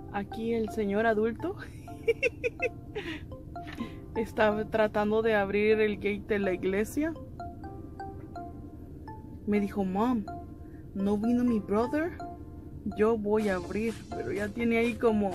Aquí el señor adulto está tratando de abrir el gate de la iglesia. Me dijo, Mom, no vino mi brother, yo voy a abrir, pero ya tiene ahí como...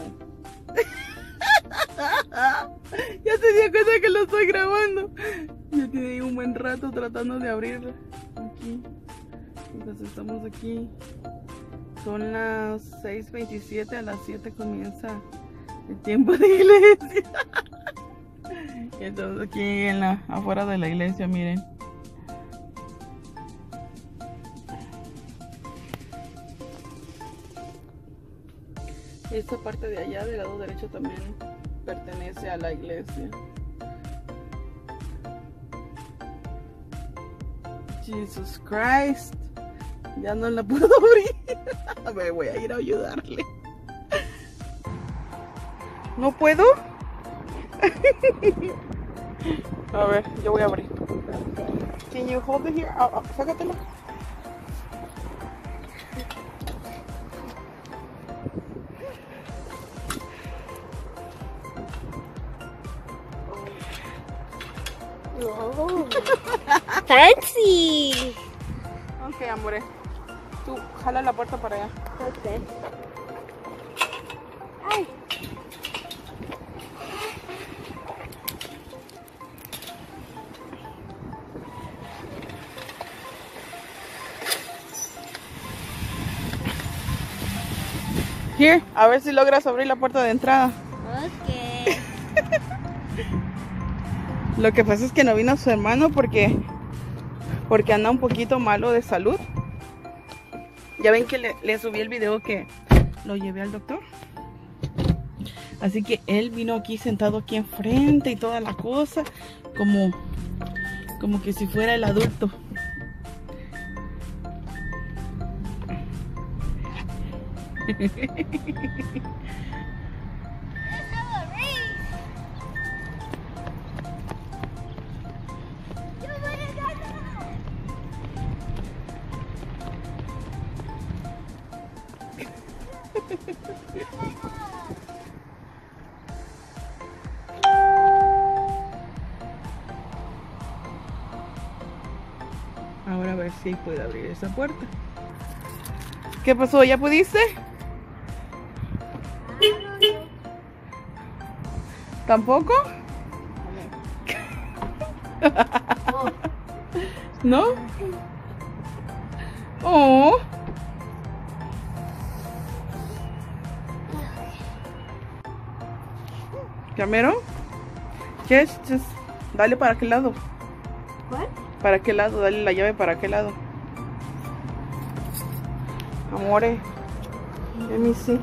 Ya se dio cuenta que lo estoy grabando. Ya tiene ahí un buen rato tratando de abrirla. Aquí. Entonces estamos aquí. Son las 6:27, a las 7 comienza el tiempo de iglesia. Entonces aquí afuera de la iglesia, miren. Esta parte de allá, del lado derecho, también pertenece a la iglesia. Jesus Christ. Ya no la puedo abrir. Me voy a ir a ayudarle. ¿No puedo? A ver, yo voy a abrir. Can you hold it here? Sácatelo. Oh, fancy. Ok, amore. Tú jala la puerta para allá. Okay. Ay. Here, a ver si logras abrir la puerta de entrada. Okay. Lo que pasa es que no vino su hermano porque anda un poquito malo de salud. Ya ven que le subí el video que lo llevé al doctor. Así que él vino aquí sentado aquí enfrente y toda la cosa, como que si fuera el adulto. Ahora a ver si puede abrir esa puerta. ¿Qué pasó? ¿Ya pudiste? ¿Tampoco? ¿No? Oh. Cameron, just dale para aquel lado. What? ¿Para qué lado? Dale la llave para qué lado. Amore, let me see.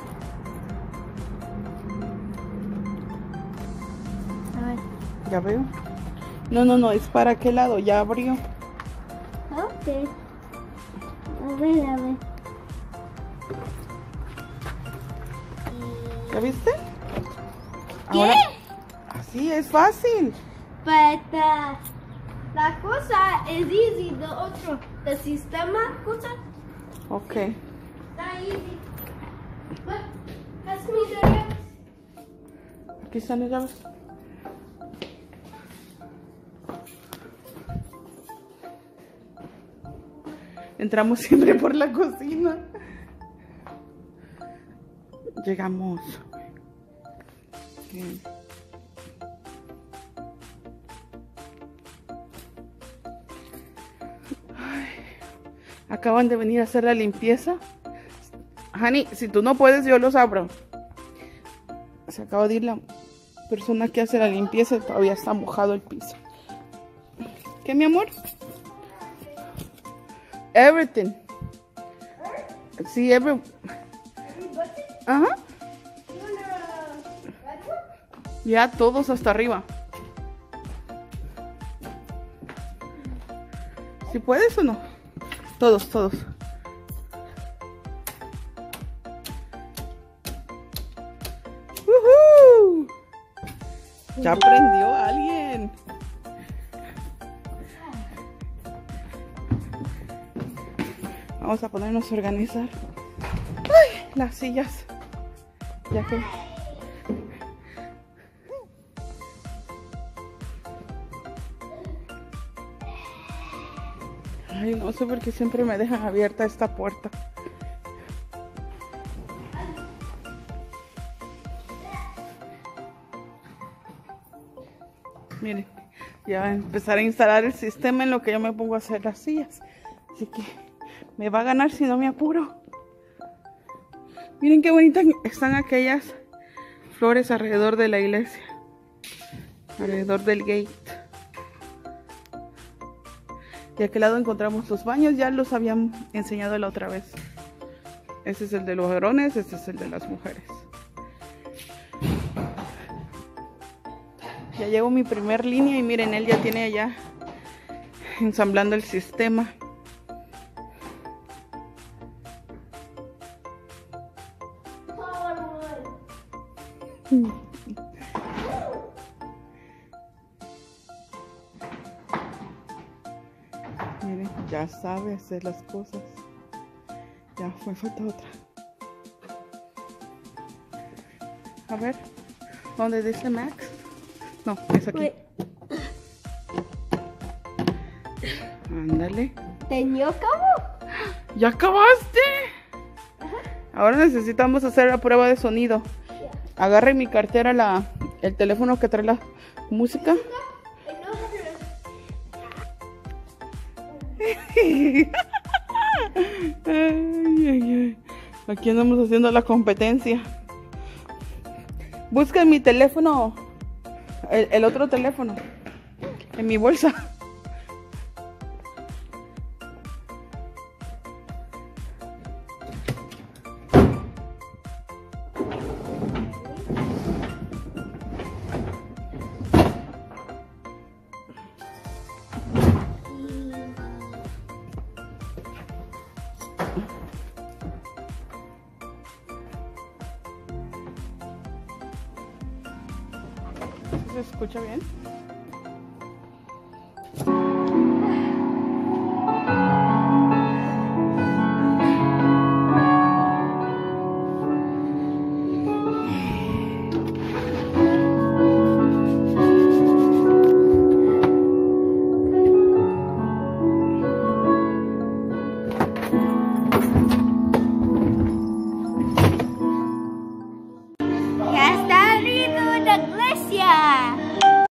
Ya veo. No, es para qué lado, ya abrió. Ok. A ver. ¿Ya viste? Ahora, así es fácil. But la cosa es easy, the otro, el sistema cosa Ok. está easy. But that's me there. Aquí están las llaves. Entramos siempre por la cocina. Llegamos. Bien. Ay, acaban de venir a hacer la limpieza. Honey, si tú no puedes, yo los abro. Se acaba de ir la persona que hace la limpieza y todavía está mojado el piso. ¿Qué, mi amor? Everything. Sí, Ajá. Ya todos hasta arriba. ¿Si puedes o no? Todos. ¡Woohoo! Ya aprendió alguien. Vamos a ponernos a organizar. ¡Ay! Las sillas. Ya que... Ay, no sé por qué siempre me dejan abierta esta puerta. Miren, ya va a empezar a instalar el sistema en lo que yo me pongo a hacer las sillas. Así que me va a ganar si no me apuro. Miren qué bonitas están aquellas flores alrededor de la iglesia. Alrededor del gate. De aquel lado encontramos los baños. Ya los habían enseñado la otra vez. Este es el de los varones, este es el de las mujeres. Ya llevo mi primer línea y miren, él ya tiene allá ensamblando el sistema. Miren, ya sabe hacer las cosas. Ya me falta otra. A ver, ¿dónde dice Max? No, es aquí. Ándale. ¿Tenía cabo? ¡Ya acabaste! Ahora necesitamos hacer la prueba de sonido. Agarre mi cartera, el teléfono que trae la música. Ay, ay, ay. Aquí andamos haciendo la competencia. Busca mi teléfono, el otro teléfono, en mi bolsa. ¿Se escucha bien?